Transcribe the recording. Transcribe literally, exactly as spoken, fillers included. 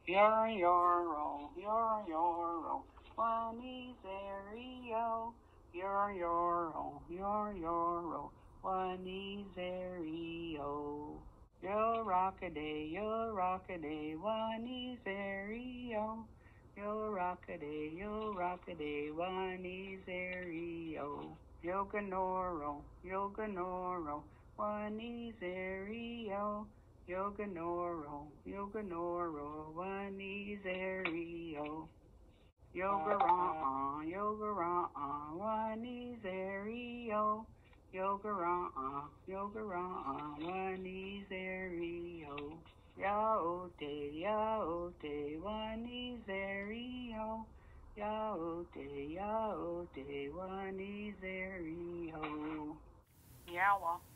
Yor yoro, yor yoro, wani zerio. Yor yoro, yor yoro, wani zerio. Yo rockaday, yo rockaday, wani zerio. Yo rockaday, yo rockaday, wani zerio. Yoganoro, yoganoro, wani zerio. Yoganoro, yoganoro, wani zerio. Yoga-ra-uh, yoga-ra-uh, wani zerio. Yoga-ra-uh, yoga-ra-uh, wani zerio. Yaote, yaote, wani zerio. Yaote, yaote, wani zerio. Yawa.